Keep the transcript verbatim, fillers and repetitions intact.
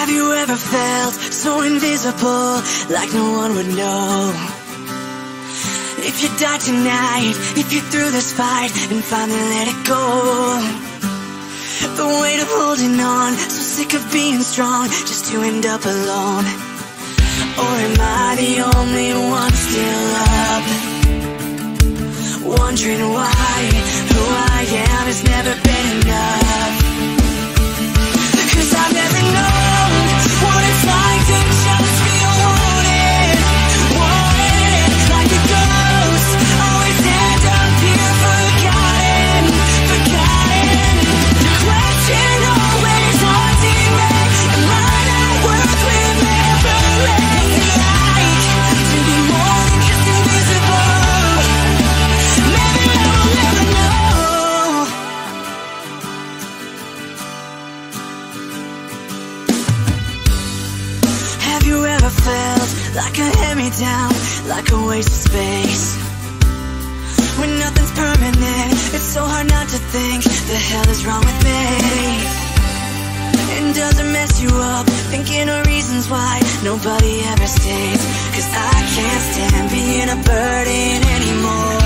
Have you ever felt so invisible, like no one would know? If you die tonight, if you threw this fight and finally let it go, the weight of holding on, so sick of being strong, just to end up alone. Or am I the only one still up, wondering why who I am has never been enough? Cause I've never known what it's like to just feel wanted, wanted, like a ghost, always end up here forgotten, forgotten. The question always haunting me, am I not worth remembering? Like to be more than just invisible, maybe I will never know. Have you ever felt like a hand-me-down, like a waste of space? When nothing's permanent, it's so hard not to think the hell is wrong with me. And does it mess you up, thinking of reasons why nobody ever stays? Cause I can't stand being a burden anymore.